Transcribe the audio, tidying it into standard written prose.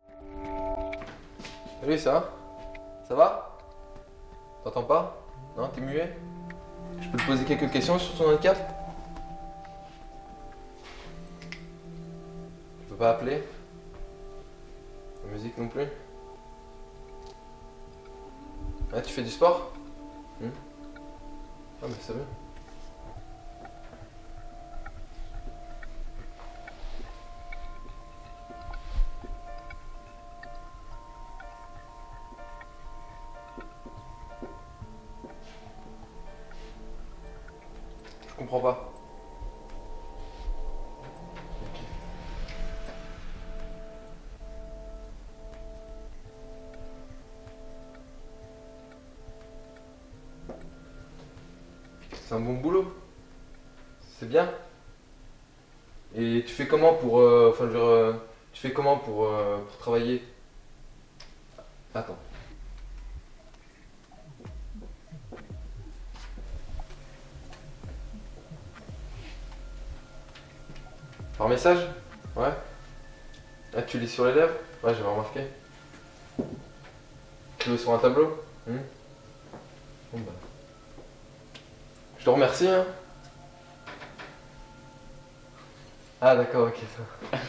Salut, ça va? Ça va? T'entends pas? Non, t'es muet? Je peux te poser quelques questions sur ton handicap? Tu peux pas appeler? La musique non plus? Ah, tu fais du sport? Ah, mais c'est bien. Je comprends pas. C'est un bon boulot. C'est bien. Et tu fais comment pour, enfin, je veux dire, tu fais comment pour travailler? Attends. Par message? Ouais. Ah, tu lis sur les lèvres? Ouais, j'avais remarqué. Tu veux sur un tableau? Bon bah. Je te remercie, hein. Ah, d'accord, ok, ça.